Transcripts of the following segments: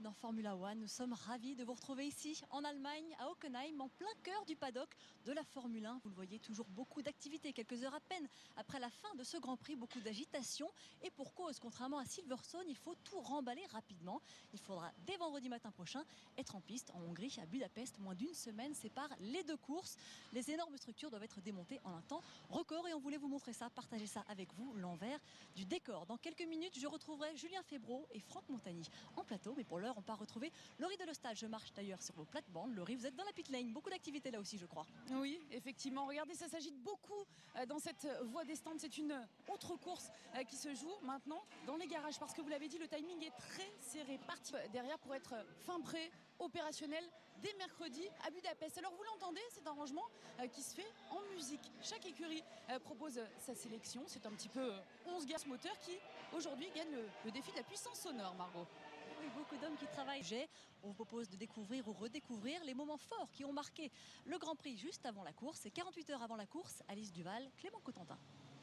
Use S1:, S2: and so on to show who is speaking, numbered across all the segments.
S1: dans Formula One. Nous sommes ravis de vous retrouver ici en Allemagne, à Hockenheim, en plein cœur du paddock de la Formule 1. Vous le voyez, toujours beaucoup d'activités, quelques heures à peine après la fin de ce Grand Prix, beaucoup d'agitation. Et pour cause, contrairement à Silverstone, il faut tout remballer rapidement. Il faudra dès vendredi matin prochain être en piste en Hongrie, à Budapest. Moins d'une semaine sépare les deux courses. Les énormes structures doivent être démontées en un temps record et on voulait vous montrer ça, partager ça avec vous, l'envers du décor. Dans quelques minutes, je retrouverai Julien Febvreau et Franck Montagny en plateau, mais pour l'heure, on part retrouver Laurie Delostal. Je marche d'ailleurs sur vos plates-bandes. Laurie, vous êtes dans la pit lane, beaucoup d'activités là aussi, je crois.
S2: Oui, effectivement. Regardez, ça s'agite beaucoup dans cette voie des stands. C'est une autre course qui se joue maintenant dans les garages, parce que vous l'avez dit, le timing est très serré. Parti derrière pour être fin prêt, opérationnel dès mercredi à Budapest. Alors vous l'entendez, c'est un rangement qui se fait en musique. Chaque écurie propose sa sélection. C'est un petit peu 11 gas moteurs qui aujourd'hui gagnent le défi de la puissance sonore, Margot.
S1: Oui, beaucoup d'hommes qui travaillent. On vous propose de découvrir ou redécouvrir les moments forts qui ont marqué le Grand Prix juste avant la course. Et 48 heures avant la course, Alice Duval, Clément Cotentin.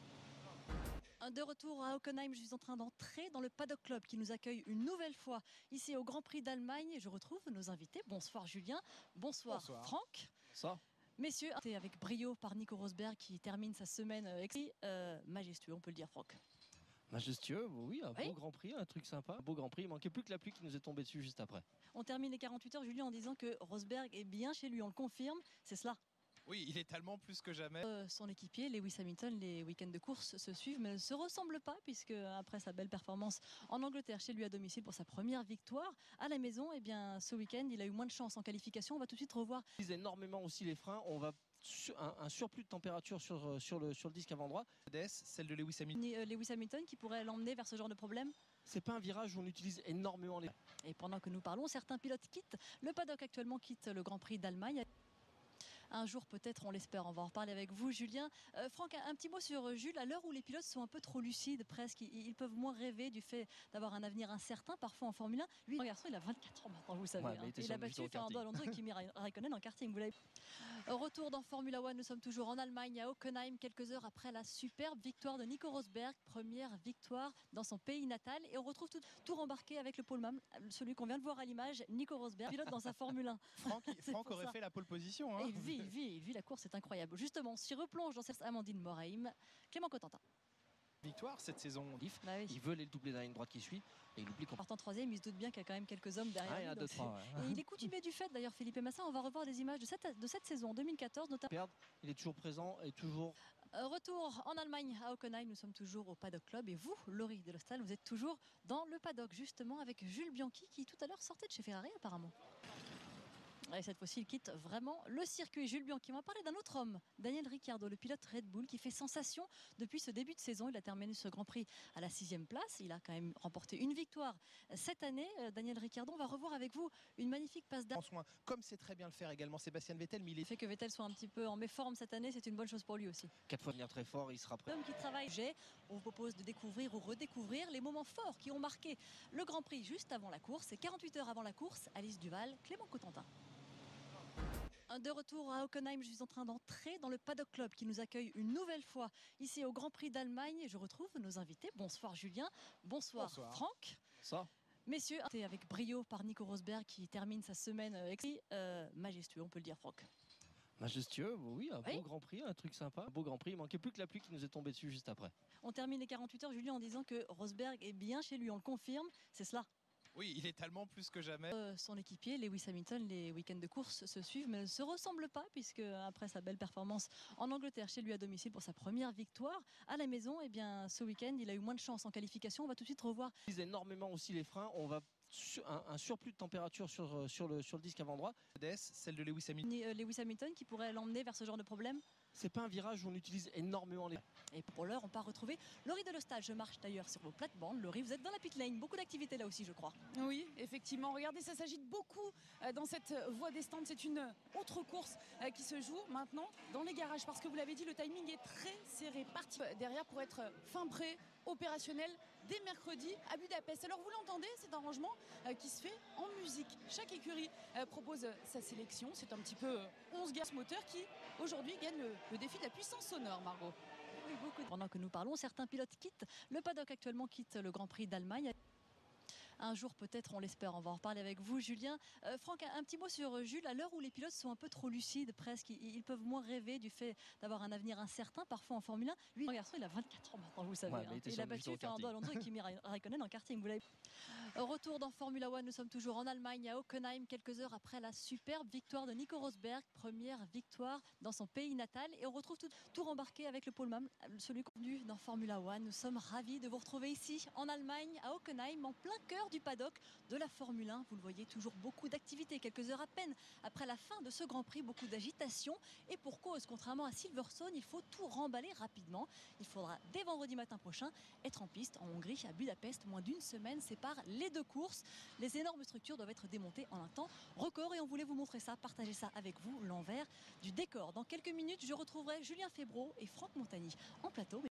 S1: De retour à Hockenheim, je suis en train d'entrer dans le Paddock Club qui nous accueille une nouvelle fois ici au Grand Prix d'Allemagne. Je retrouve nos invités. Bonsoir Julien, bonsoir Franck.
S3: Bonsoir.
S1: Messieurs, avec brio par Nico Rosberg qui termine sa semaine majestueux, on peut le dire, Franck.
S3: Majestueux, oui, un beau Grand Prix, un truc sympa. Un beau Grand Prix, il manquait plus que la pluie qui nous est tombée dessus juste après.
S1: On termine les 48 heures, Julien, en disant que Rosberg est bien chez lui, on le confirme, c'est cela.
S4: Oui, il est tellement plus que jamais.
S1: Son équipier, Lewis Hamilton, les week-ends de course se suivent, mais ne se ressemblent pas, puisque après sa belle performance en Angleterre, chez lui à domicile pour sa première victoire, à la maison, eh bien, ce week-end, il a eu moins de chance en qualification. On va tout de suite revoir.
S3: Il utilise énormément aussi les freins. On va un surplus de température sur le disque avant droit.
S4: Celle de Lewis Hamilton.
S1: Lewis Hamilton qui pourrait l'emmener vers ce genre de problème.
S3: C'est pas un virage où on utilise énormément les.
S1: Et pendant que nous parlons, certains pilotes quittent le paddock actuellement, quittent le Grand Prix d'Allemagne. Un jour peut-être, on l'espère, on va en reparler avec vous Julien. Franck, un petit mot sur Jules. À l'heure où les pilotes sont un peu trop lucides presque, ils peuvent moins rêver du fait d'avoir un avenir incertain parfois en Formule 1. Lui, un garçon, il a 24 ans maintenant, vous savez.
S3: Ouais,
S1: il a battu Fernando Alonso et Kimi Raikkonen en karting. Vous l'avez. Retour dans Formula One, nous sommes toujours en Allemagne, à Hockenheim, quelques heures après la superbe victoire de Nico Rosberg. Première victoire dans son pays natal. Et on retrouve tout rembarqué avec le poleman, celui qu'on vient de voir à l'image, Nico Rosberg, pilote dans sa Formule 1.
S4: Franck aurait fait la pole position. Hein.
S1: Il vit la course, c'est incroyable. Justement, on s'y replonge dans cette Amandine Moraim, Clément Cotentin.
S4: Victoire cette saison.
S1: Bah oui.
S3: Il veut aller le doubler dans la ligne droite qui suit et il oublie qu'on
S1: partant troisième, il se doute bien qu'il y a quand même quelques hommes derrière.
S3: Il y en a deux, trois,
S1: Et il est coutumier du fait d'ailleurs, Felipe Massa. On va revoir des images de cette saison 2014 notamment.
S3: Il est toujours présent et toujours.
S1: Retour en Allemagne à Hockenheim, nous sommes toujours au Paddock Club et vous, Laurie Delostal, vous êtes toujours dans le paddock justement avec Jules Bianchi qui tout à l'heure sortait de chez Ferrari apparemment. Et cette fois-ci, il quitte vraiment le circuit. Jules Bianchi, on va parler d'un autre homme, Daniel Ricciardo, le pilote Red Bull qui fait sensation depuis ce début de saison. Il a terminé ce Grand Prix à la 6e place. Il a quand même remporté une victoire cette année. Daniel Ricciardo, on va revoir avec vous une magnifique passe d'arrêt.
S4: Comme c'est très bien le faire également Sébastien Vettel. Mais il
S1: fait que Vettel soit un petit peu en méforme cette année, c'est une bonne chose pour lui aussi.
S3: 4 fois venir très fort, il sera prêt.
S1: L'homme qui travaille, on vous propose de découvrir ou redécouvrir les moments forts qui ont marqué le Grand Prix juste avant la course. Et 48 heures avant la course, Alice Duval, Clément Cotentin. De retour à Hockenheim, je suis en train d'entrer dans le Paddock Club qui nous accueille une nouvelle fois ici au Grand Prix d'Allemagne. Je retrouve nos invités. Bonsoir Julien, bonsoir Franck.
S3: Bonsoir.
S1: Messieurs, avec brio par Nico Rosberg qui termine sa semaine majestueux, on peut le dire, Franck.
S3: Majestueux, oui, un beau Grand Prix, un truc sympa. Un beau Grand Prix, il manquait plus que la pluie qui nous est tombée dessus juste après.
S1: On termine les 48 heures, Julien, en disant que Rosberg est bien chez lui, on le confirme, c'est cela.
S4: Oui, il est tellement plus que jamais.
S1: Son équipier, Lewis Hamilton, les week-ends de course se suivent, mais ne se ressemblent pas, puisque après sa belle performance en Angleterre, chez lui à domicile pour sa première victoire, à la maison, eh bien, ce week-end, il a eu moins de chance en qualification. On va tout de suite revoir.
S3: Il utilise énormément aussi les freins. On va un surplus de température sur le disque avant droit.
S4: Celle de Lewis Hamilton.
S1: Lewis Hamilton qui pourrait l'emmener vers ce genre de problème.
S3: C'est pas un virage où on utilise énormément les.
S1: Et pour l'heure, on part retrouver Laurie Delostal. Je marche d'ailleurs sur vos plates-bandes. Laurie, vous êtes dans la pit lane, beaucoup d'activités là aussi, je crois.
S2: Oui, effectivement. Regardez, ça s'agite beaucoup dans cette voie des stands. C'est une autre course qui se joue maintenant dans les garages, parce que vous l'avez dit, le timing est très serré. Parti derrière pour être fin prêt, opérationnel dès mercredi à Budapest. Alors vous l'entendez, c'est un rangement qui se fait en musique. Chaque écurie propose sa sélection. C'est un petit peu 11 gas moteurs qui aujourd'hui gagnent le défi de la puissance sonore, Margot.
S1: Oui, beaucoup. Pendant que nous parlons, certains pilotes quittent le paddock actuellement, quittent le Grand Prix d'Allemagne. Un jour peut-être, on l'espère, on va en reparler avec vous Julien. Franck, un petit mot sur Jules. À l'heure où les pilotes sont un peu trop lucides presque, ils peuvent moins rêver du fait d'avoir un avenir incertain parfois en Formule 1. Lui, le garçon, il a 24 ans maintenant, vous savez.
S3: Ouais,
S1: Il a battu Fernando Alonso et Kimi Raikkonen en karting. Vous l'avez. Retour dans Formula One, nous sommes toujours en Allemagne, à Hockenheim, quelques heures après la superbe victoire de Nico Rosberg, première victoire dans son pays natal. Et on retrouve tout rembarqué avec le poleman, celui connu dans Formula One. Nous sommes ravis de vous retrouver ici, en Allemagne, à Hockenheim, en plein cœur du paddock de la Formule 1. Vous le voyez, toujours beaucoup d'activité, quelques heures à peine après la fin de ce Grand Prix, beaucoup d'agitation. Et pour cause, contrairement à Silverstone, il faut tout remballer rapidement. Il faudra, dès vendredi matin prochain, être en piste en Hongrie, à Budapest. Moins d'une semaine sépare les deux courses. Les énormes structures doivent être démontées en un temps record et on voulait vous montrer ça, partager ça avec vous, l'envers du décor. Dans quelques minutes, je retrouverai Julien Febvreau et Franck Montagny en plateau.